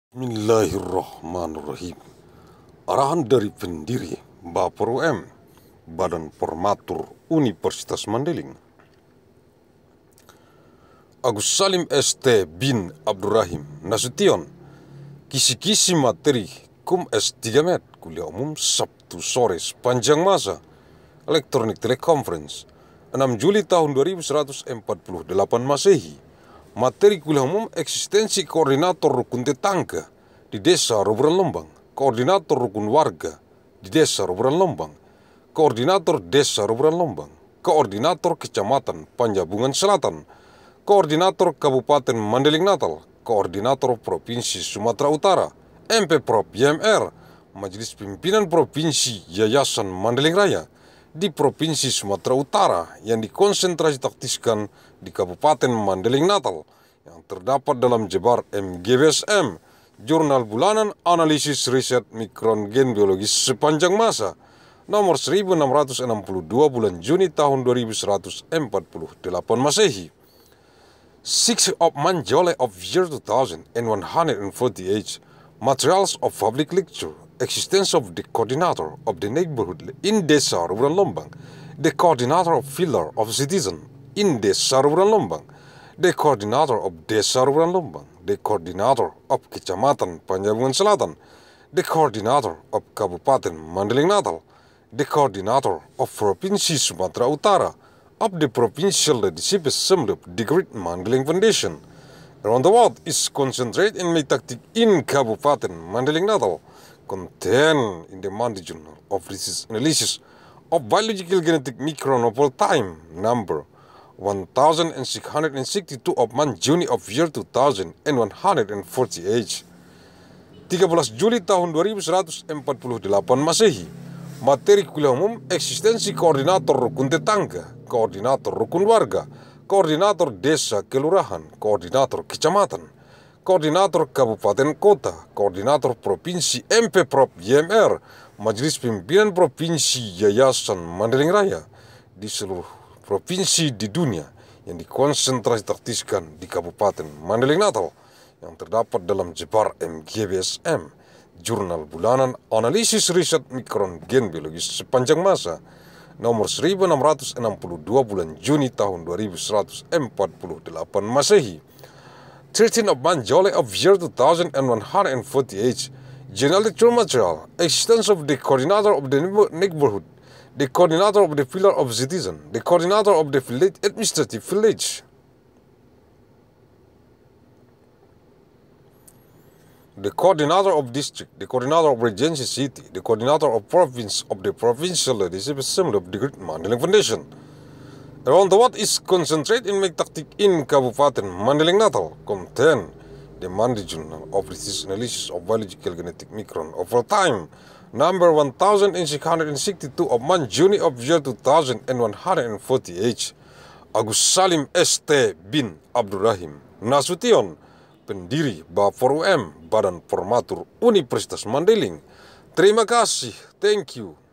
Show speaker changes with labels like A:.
A: Bismillahirrahmanirrahim. Arahan dari pendiri Bapak UM, Badan Formatur Universitas Mandailing, Agus Salim ST bin Abdurrahim Nasution, kisi-kisi materi Kum S3 Med, Kuliah Umum Sabtu sore sepanjang masa, Elektronik Teleconference, 6 Juli tahun 2148 Masehi. Materi kuliah umum eksistensi koordinator rukun tetangga di Desa Roburan Lembang, koordinator rukun warga di Desa Roburan Lembang, koordinator Desa Roburan Lembang, koordinator Kecamatan Panjabungan Selatan, koordinator Kabupaten Mandailing Natal, koordinator Provinsi Sumatera Utara, MP-Prop YMR, Majelis Pimpinan Provinsi Yayasan Mandailing Raya di Provinsi Sumatera Utara yang dikonsentrasi taktiskan di Kabupaten Mandailing Natal yang terdapat dalam jebar MGBSM, Jurnal Bulanan Analisis Riset Mikron Gen Biologis sepanjang masa, nomor 1662 bulan Juni tahun 2148 Masehi. 6 of Manjole of year 2148, Materials of Public Lecture, Existence of the Coordinator of the Neighborhood in Desa Roburan Lembang, the Coordinator of Pillar of Citizen in Desa Roburan Lembang, the Coordinator of Desa Roburan Lembang, the Coordinator of Kecamatan Panjabungan Selatan, the Coordinator of Kabupaten Mandailing Natal, the Coordinator of Provinsi Sumatera Utara, of the Provincial Leadership Assembly of the Great Mandailing Foundation. Around the world is concentrated in Tactic in Kabupaten Mandailing Natal, contained in the Monday Journal of Research Analysis of Biological Genetic Micronovel Time number 1662 of Juni of year 2148. 13 Juli tahun 2148 Masehi. Materi kuliah umum eksistensi koordinator rukun tetangga, koordinator rukun warga, koordinator desa kelurahan, koordinator kecamatan, koordinator kabupaten kota, koordinator provinsi MP-Prop YMR, Majelis Pimpinan Provinsi Yayasan Mandailing Raya di seluruh provinsi di dunia yang dikonsentrasi taktiskan di Kabupaten Mandailing Natal yang terdapat dalam jebar MGBSM, Jurnal Bulanan Analisis Riset Mikron Gen Biologis sepanjang masa, nomor 1662 bulan Juni tahun 2148 Masehi. 13 of Manjole of year 2148, General Lecture Material, Existence of the Coordinator of the Neighborhood, the Coordinator of the Pillar of Citizen, the Coordinator of the Village Administrative Village, the Coordinator of District, the Coordinator of Regency City, the Coordinator of Province of the Provincial Leadership Assembly of the Great Mandailing Foundation. Around the world is concentrated in Tactic in Kabupaten Mandailing Natal, contain the Monday Journal of Research Analysis of Biological Genetic Micron of Time number 1662 of Juni of year 2148. Agus Salim ST bin Abdurrahim Nasution, pendiri Bapak UM, Badan Formatur Universitas Mandailing. Terima kasih, thank you.